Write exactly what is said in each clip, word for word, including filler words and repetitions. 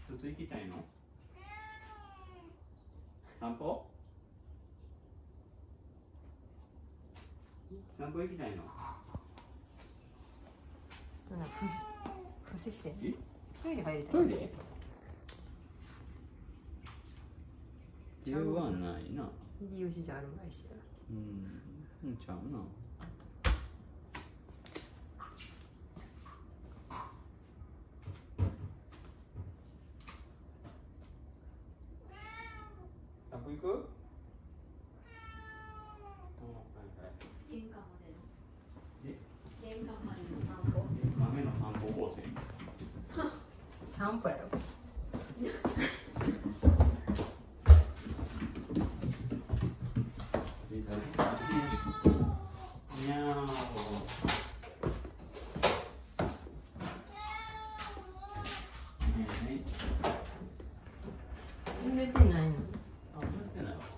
外行きたいの？散歩？散歩行きたいの？ なんかふ伏せして。 え？ トイレ入りたい。 トイレ？理由はないな。 理由じゃあるまいしな。 うん、うんちゃうな。散歩行く？ 玄関までの。 え？ 玄関までの散歩。 豆の散歩コース。 散歩やろ。 にゃー。 濡れてないの。 あ、濡れてないわ。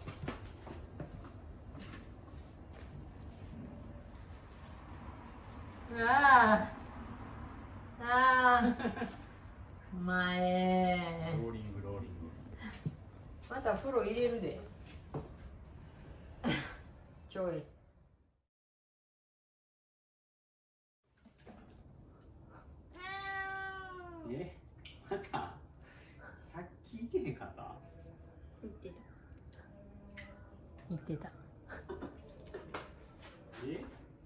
ああ。ああ。前。 ローリングローリング。 また風呂入れるで。ちょい。 え、またさっき行けへんかった？ 言ってた。言ってた。 え？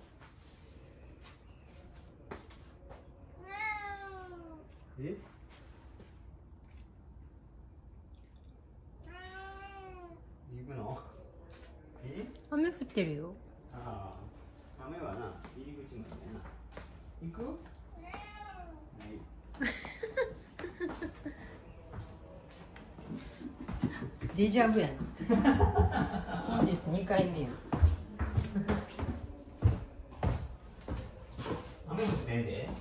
え？行くの？え？ 雨降ってるよ。 ああ、雨はな、入り口までやな。行く？はい。 デジャブやな。本日にかいめや。 雨降ってんで。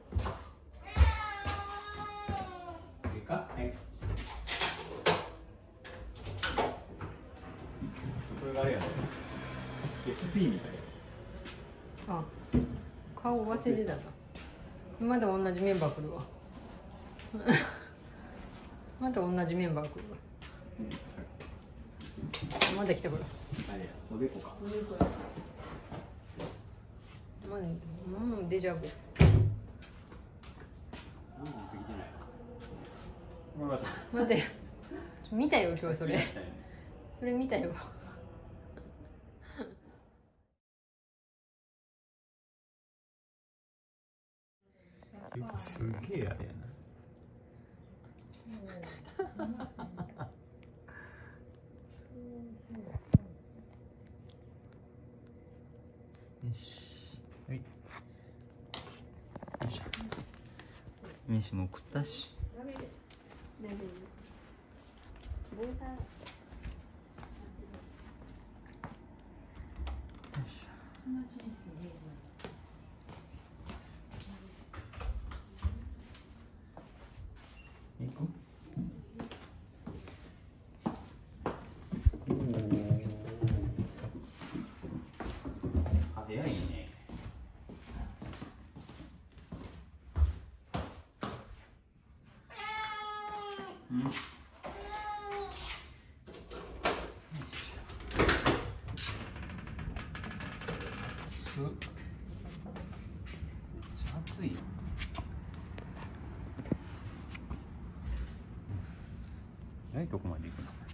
いいか？はい。これがあれやね。エスピー みたいな。 あ、顔忘れてたな。また同じメンバー来るわ。また同じメンバー来るわ。まだ来たから。 あれや、おでこか。 おでこや。まあ、もうデジャブ。 あんまできてない。分かった。 待って見たよ今日それ。それ見たよ。 すげえあれやな。よし、はい。よいしょ。飯も食ったし。行く？早いね。うん。す。めっちゃ暑いよ。えらいとこまで行くな。